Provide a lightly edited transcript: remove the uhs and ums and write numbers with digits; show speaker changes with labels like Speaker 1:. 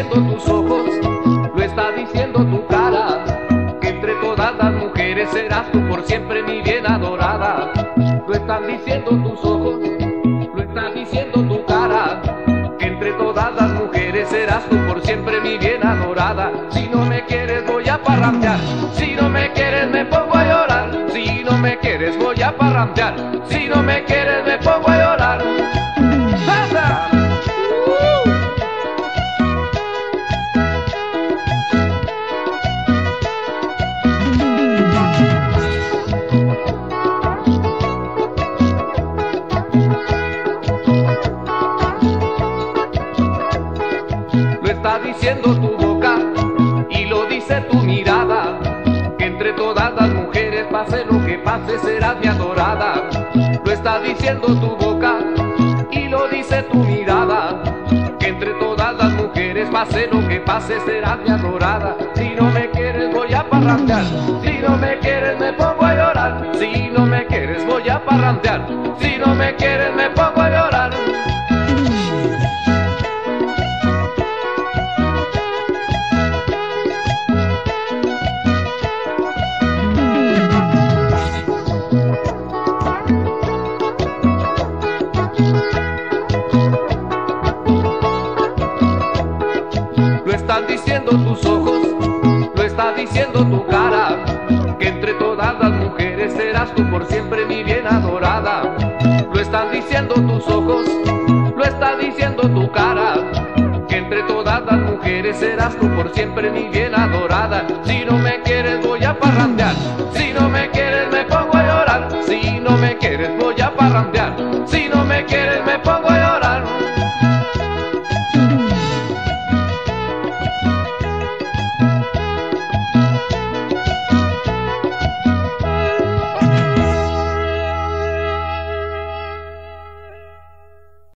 Speaker 1: diciendo tus ojos, lo está diciendo tu cara, que entre todas las mujeres serás tú por siempre mi bien adorada. Lo están diciendo tus ojos, lo está diciendo tu cara, que entre todas las mujeres serás tú por siempre mi bien adorada. Si no me quieres voy a parrandear, si no me quieres me pongo a llorar, si no me quieres voy a parrandear, si no me quieres me pongo a llorar. ¡Salsa! Lo está diciendo tu boca y lo dice tu mirada, que entre todas las mujeres pase lo que pase serás mi adorada. Lo está diciendo tu boca y lo dice tu mirada, que entre todas las mujeres pase lo que pase serás mi adorada. Si no me quieres voy a parrandear, si no me quieres me pongo a llorar, si no me quieres voy a parrandear, si no me quieres me pongo a llorar. Lo están diciendo tus ojos, lo está diciendo tu cara, que entre todas las mujeres serás tú por siempre mi bien adorada. Lo están diciendo tus ojos, lo está diciendo tu cara, que entre todas las mujeres serás tú por siempre mi bien adorada. Si no me quieres voy a parrandear,